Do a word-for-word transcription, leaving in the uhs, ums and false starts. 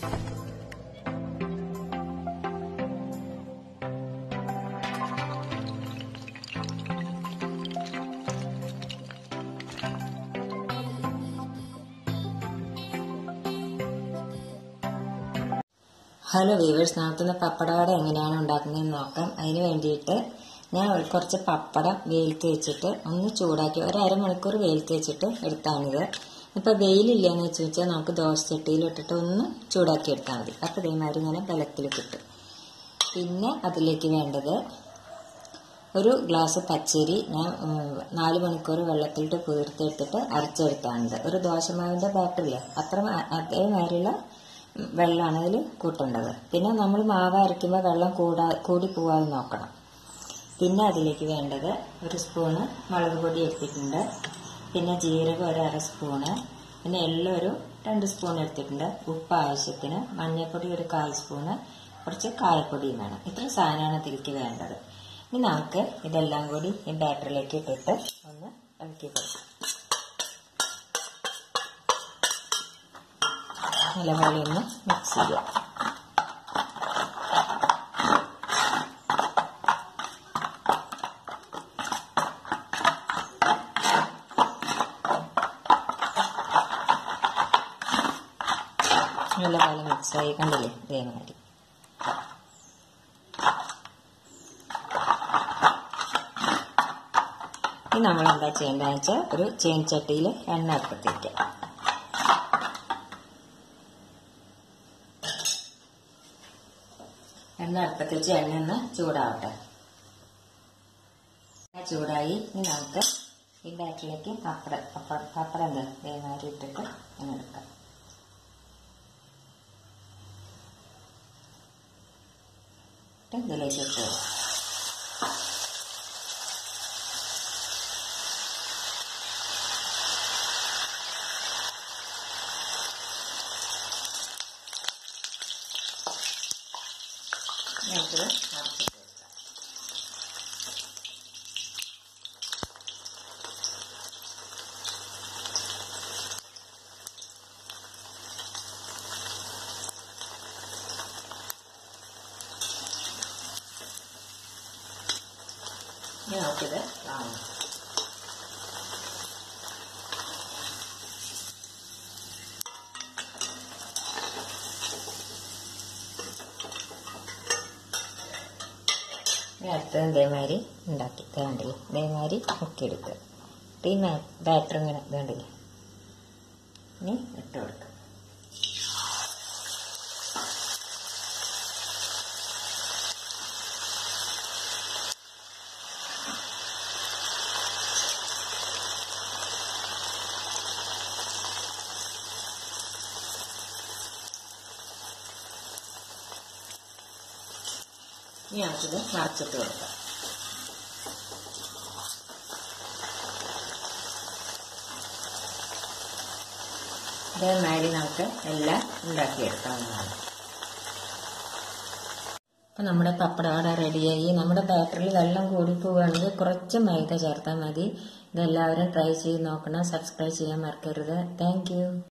Hello weavers, നമുക്കിന്ന് പപ്പടവട എങ്ങനെയാണ് ഉണ്ടാക്കുന്നതെന്ന് നോക്കാം. അതിന് വേണ്ടിയിട്ട് ഞാൻ കുറച്ച് പപ്പടം വെയിലത്ത് വെച്ചിട്ട് ഒന്ന് ചൂടാക്കി ഒരു അരമണിക്കൂർ വെയിലത്ത് വെച്ചിട്ട് എടുത്താണിത്. ഇപ്പോൾ വെയിലില്ലയെന്ന് വെച്ച് വെച്ചാൽ നമുക്ക് ദോശച്ചട്ടിയിലിട്ടിട്ട് ഒന്ന് ചൂടാക്കി എടുത്താൽ മതി. അപ്പോൾ ഇതേമാതിരി ഇങ്ങനെ ബലത്തിൽ കിട്ടും. പിന്നെ അതിലേക്ക് വേണ്ടത് ഒരു ഗ്ലാസ് പച്ചരി ഞാൻ നാല് മണിക്കൂർ വെള്ളത്തിലിട്ട് കുതിർത്തെടുത്തിട്ട് അരച്ചെടുത്താണിത്. ഒരു ദോശമാവിൻ്റെ ബാറ്ററില്ല അത്ര അതേമാതിരിയുള്ള വെള്ളമാണ് അതിൽ കൂട്ടേണ്ടത്. പിന്നെ നമ്മൾ മാവ് അരയ്ക്കുമ്പോൾ വെള്ളം കൂടാ കൂടി പോവാതെ നോക്കണം. പിന്നെ അതിലേക്ക് വേണ്ടത് ഒരു സ്പൂണ് മുളക് പൊടി എടുത്തിട്ടുണ്ട്, പിന്നെ ജീരകം ഒരു അര സ്പൂണ്, പിന്നെ എള്ള് ഒരു രണ്ട് സ്പൂൺ എടുത്തിട്ടുണ്ട്, ഉപ്പ് ആവശ്യത്തിന്, മഞ്ഞൾപ്പൊടി ഒരു കാൽ സ്പൂണ്, കുറച്ച് കായപ്പൊടിയും വേണം. ഇത്ര സാധനമാണ് ഇതിലേക്ക് വേണ്ടത്. ഇനി നമുക്ക് ഇതെല്ലാം കൂടി ഈ ബാറ്ററിലേക്ക് ഇട്ടിട്ട് ഒന്ന് ഇളക്കി കൊടുക്കാം. നല്ലപോലെ ഒന്ന് മിക്സ് ചെയ്യാം. നല്ലപോലെ മിക്സായി കണ്ടില്ലേ ഇതേമാതിരി. ഇനി നമ്മൾ എന്താ ചെയ്യേണ്ടതെന്ന് വെച്ചാൽ ഒരു ചീനച്ചട്ടിയിൽ എണ്ണ അടുപ്പത്തേക്ക് എണ്ണ അടുപ്പത്ത് വെച്ച് എണ്ണ ഒന്ന് ചൂടാവട്ടെ. ചൂടായി ഇനി നമുക്ക് ഈ ബാറ്ററിലേക്ക് പപ്പട പപ്പട പപ്പടം എന്താ ഇതേമാതിരി ഇട്ടിട്ട് അങ്ങനെ എടുക്കാം. ഇതിലേക്ക് ഇട്ട് നമുക്കിത് അടച്ചിട്ട് വെക്കാം. ഇനി നമുക്കിത് വാങ്ങാം. അടുത്തത് ഇതേമാതിരി ഉണ്ടാക്കി വേണ്ടില്ലേ ഇതേമാതിരി മുക്കിയെടുക്കുക. പിന്നെ ബാറ്റർ ഇങ്ങനെ വേണ്ടില്ലേ ഇനി ഇട്ട് കൊടുക്കുക. ഇനി നമുക്കിത് നിറച്ചിട്ട് കൊടുക്കാം. ഇതേമാതിരി നമുക്ക് എല്ലാം ഉണ്ടാക്കിയെടുക്കാവുന്നതാണ്. അപ്പം നമ്മുടെ പപ്പടവട റെഡിയായി. നമ്മുടെ ബാറ്ററിൽ വെള്ളം കൂടി പോവുകയാണെങ്കിൽ കുറച്ച് മൈദ ചേർത്താൽ മതി. ഇതെല്ലാവരും ട്രൈ ചെയ്ത് നോക്കണം. സബ്സ്ക്രൈബ് ചെയ്യാൻ മറക്കരുത്. Thank U.